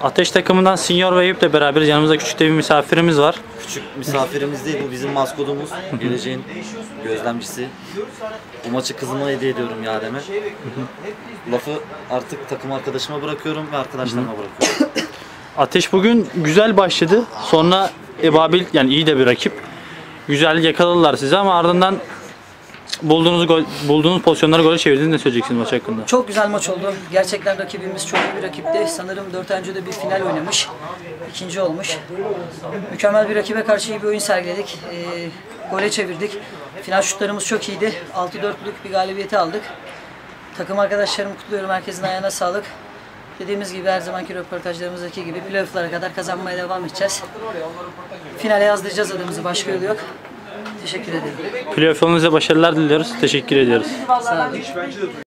Ateş takımından Senior ve Eyüp'le beraberiz. Yanımızda küçük de bir misafirimiz var. Küçük misafirimiz değil, bu bizim maskotumuz. Geleceğin gözlemcisi. Bu maçı kızıma hediye ediyorum Yadem'e. Lafı artık takım arkadaşıma bırakıyorum ve arkadaşlarıma bırakıyorum. Ateş bugün güzel başladı. Sonra Ebabil, yani iyi de bir rakip. Güzel yakaladılar sizi ama ardından bulduğunuz pozisyonları gole çevirdiniz. Ne söyleyeceksiniz maç hakkında? Çok güzel maç oldu. Gerçekten rakibimiz çok iyi bir rakipti. Sanırım 4 ay önce de bir final oynamış. İkinci olmuş. Mükemmel bir rakibe karşı iyi bir oyun sergiledik. Gole çevirdik. Final şutlarımız çok iyiydi. 6-4'lük bir galibiyeti aldık. Takım arkadaşlarımı kutluyorum. Herkesin ayağına sağlık. Dediğimiz gibi her zamanki röportajlarımızdaki gibi playoff'lara kadar kazanmaya devam edeceğiz. Finale yazdıracağız adımızı. Başka yolu yok. Teşekkür ederim. Playoff yolunuza başarılar diliyoruz. Teşekkür ediyoruz. Sağ olun.